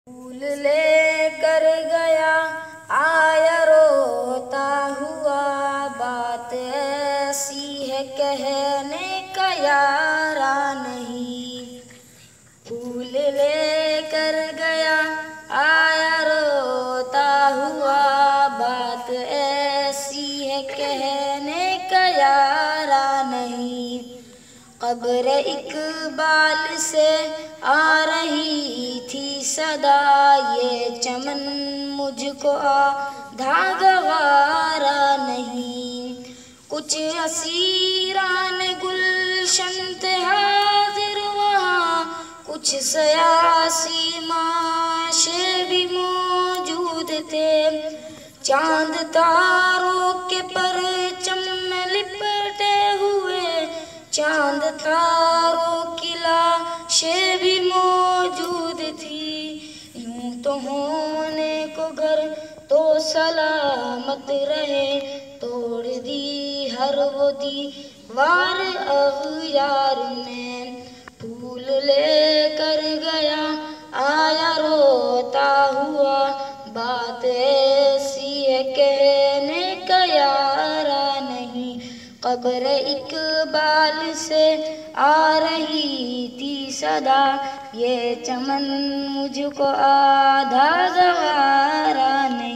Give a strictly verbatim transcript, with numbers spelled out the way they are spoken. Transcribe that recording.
फूल लेकर गया आया रोता हुआ, बात ऐसी है कहने का यारा नहीं। फूल लेकर गया आया रोता हुआ, बात ऐसी है कहने का यारा नहीं। क़ब्र इक़बाल से आ रही थी सदा, ये चमन मुझको आधा गवारा नहीं। कुछ असीरान गुलशन थे हाजिर वहाँ, कुछ सयासी माशे भी मौजूद थे। चांद तारों के परचम में लिपटे हुए, चांद तारों की लाशें भी मौजूद थी। यूं तो होने को घर तो सलामत रहे, तोड़ दी हर वो दीवार अग़यार ने। फूल लेकर गया आया रोता हुआ, बात ऐसी है कहने का यारा नहीं। क़ब्र इक़बाल से आ रही थी सदा, ये चमन मुझको आधा गवारा नहीं।